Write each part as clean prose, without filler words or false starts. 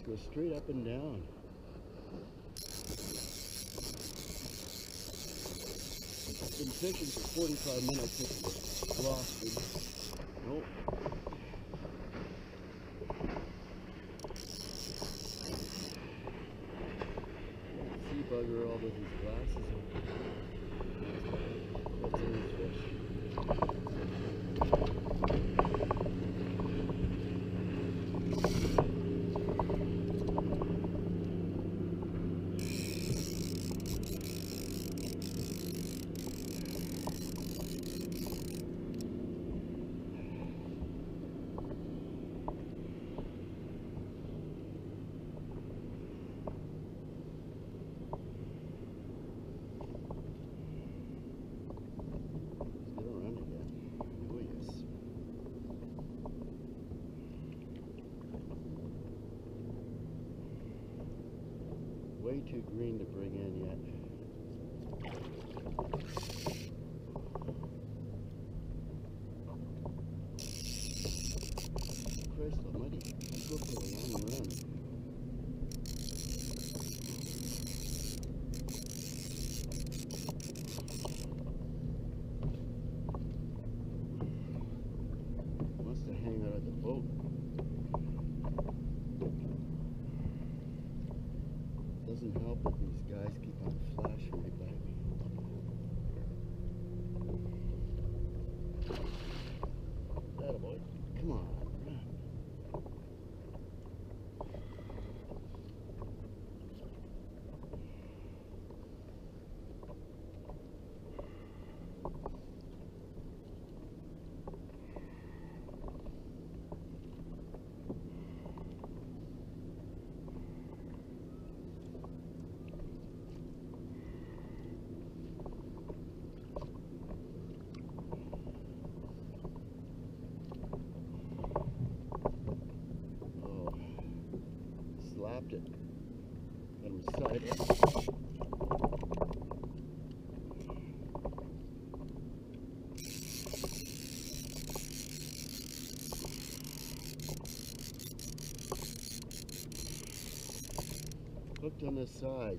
go straight up and down. I've been fishing for 45 minutes. It's lost me. Nope. Sea bugger all with his glasses on. What's in his fish? Way too green to bring in yet. Christ almighty, let's go for a long run. Wants to hang out at the boat. Doesn't help that these guys keep on flashing right by me. Attaboy. Come on, run. Slapped it. Got him side up. Hooked on this side.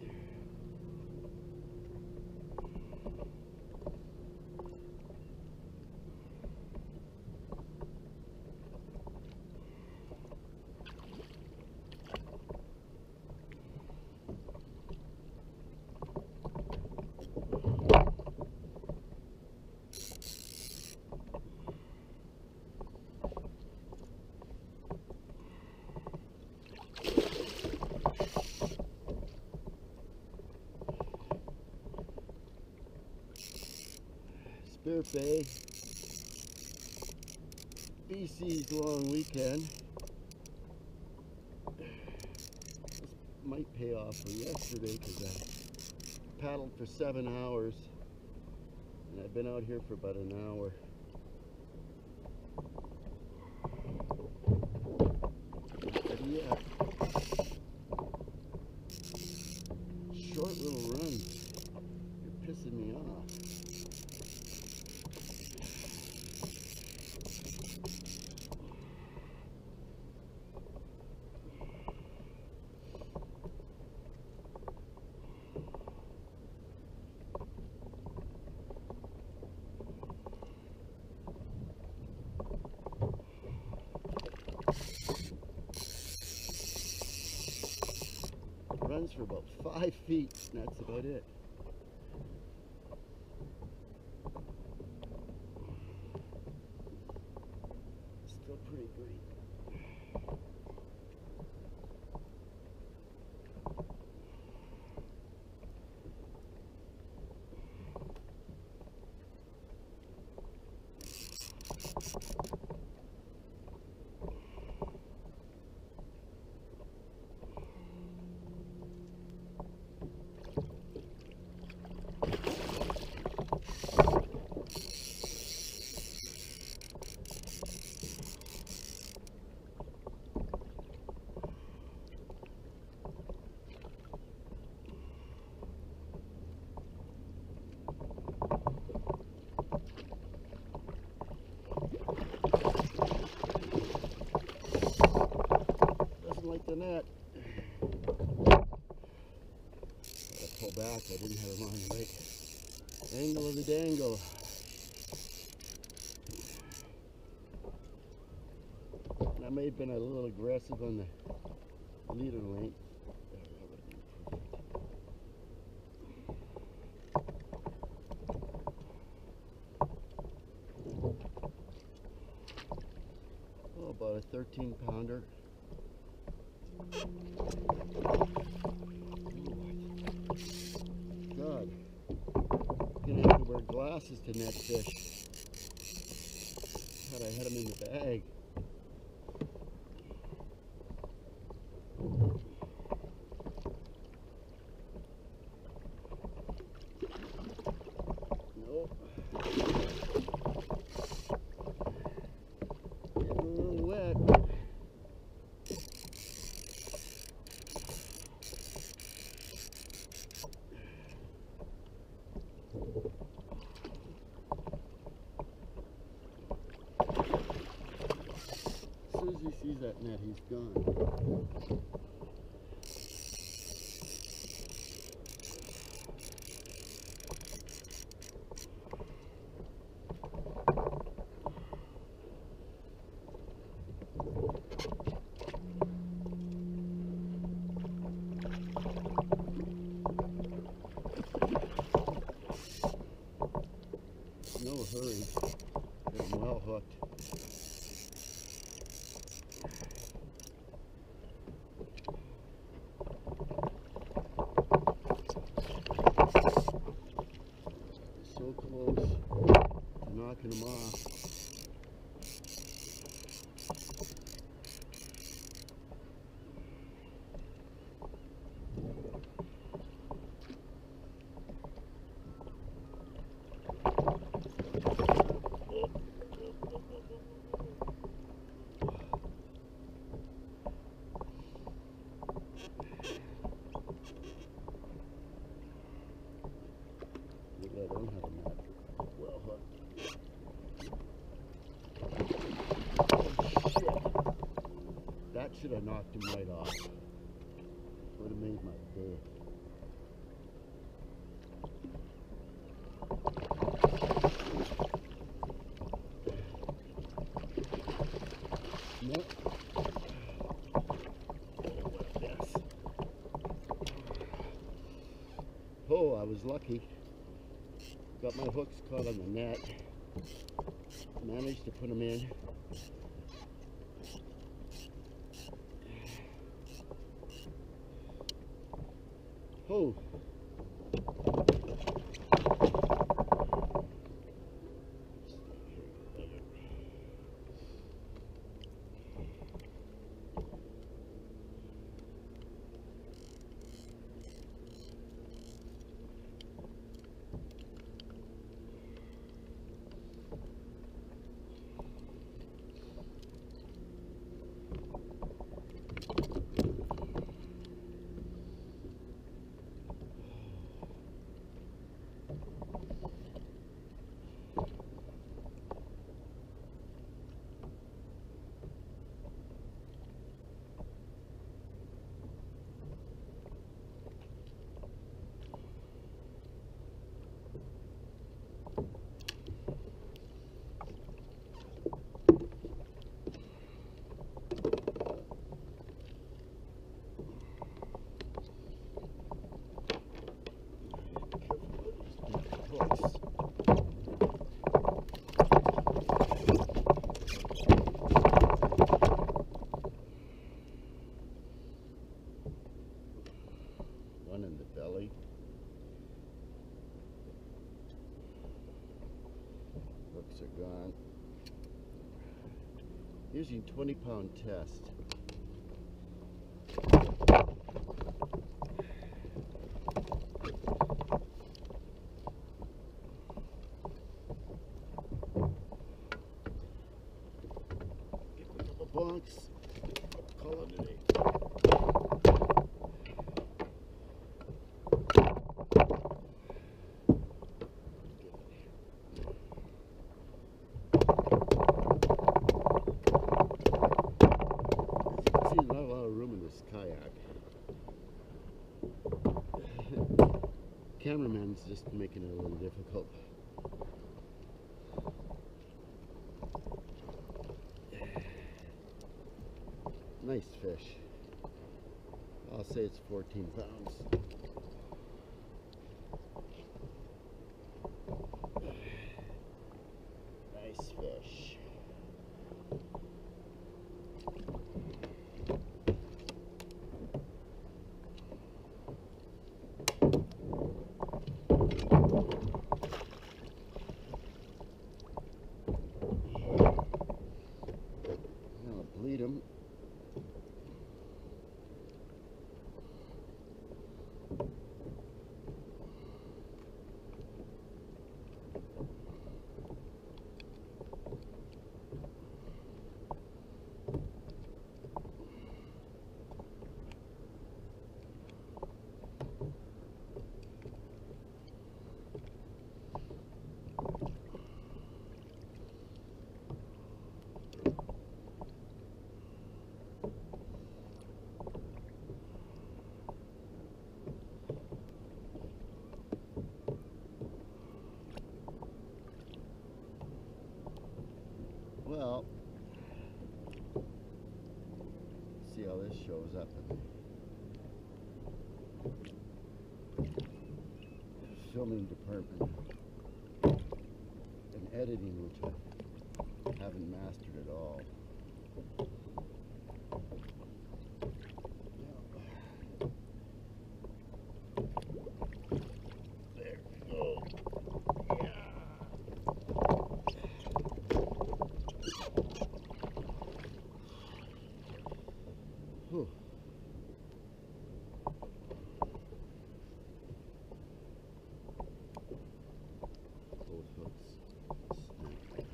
Spirit Bay, BC's long weekend. This might pay off for yesterday because I paddled for 7 hours and I've been out here for about an hour. But yeah, short little run. You're pissing me off. Runs for about 5 feet, and that's about it. Still pretty green. like the net. I pull back, I didn't have him on the right angle of the dangle. And I may have been a little aggressive on the leader length. That would have been perfect. Oh, about a 13-pounder. God, I'm gonna have to wear glasses to net fish. Thought I had them in the bag. Nope. Getting a little wet. As soon as he sees that net, he's gone. No hurry. Got him well hooked. So close to knocking him off. Maybe I don't have a net well hooked. Oh shit! That should have knocked him right off. Would have made my day. Nope. Oh, what a mess. Oh, I was lucky. Got my hooks caught on the net. Managed to put them in. Oh. One in the belly. Hooks are gone. Using 20-pound test. Give it a couple bonks. Call it a day. this kayak. Cameraman's just making it a little difficult. Nice fish. I'll say it's 14 pounds. Nice fish. I'll bleed him. Well, see how this shows up in the filming department and editing, which I haven't mastered at all. There we go. Whew. Both hooks snap.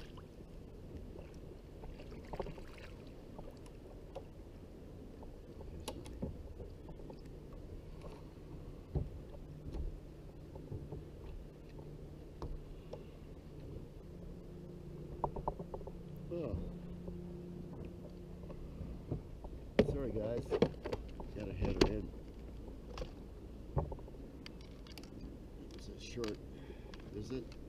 Oh. Sorry guys, gotta head her in. It's a short visit.